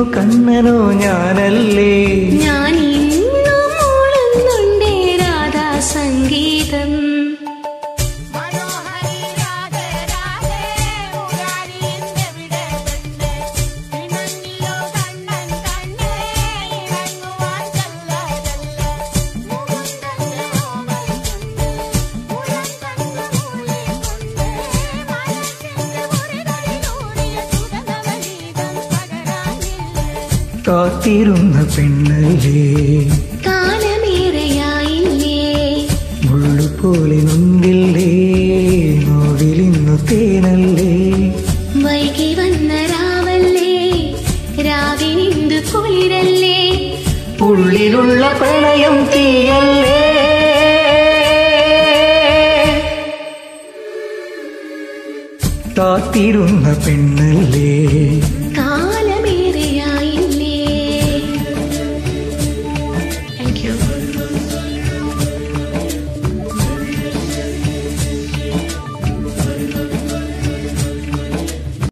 കണ്ണനോ ഞാനല്ലേ? ഞാൻ ഇന്നും മൂളുന്നുണ്ടേ രാധാ സംഗീതം. കാത്തിരുന്ന പെണ്ണല്ലേ, കാലമേറെയായില്ലേ, മുള്ളുപോലെ നൊന്തില്ലേ, നോവിലിന്നു തേനല്ലേ. വൈകി വന്ന രാവല്ലേ, രാവിനിന്തു കുളിരല്ലേ, ഉള്ളിലുള്ള പ്രണയം തീയല്ലേ. കാത്തിരുന്ന പെണ്ണല്ലേ,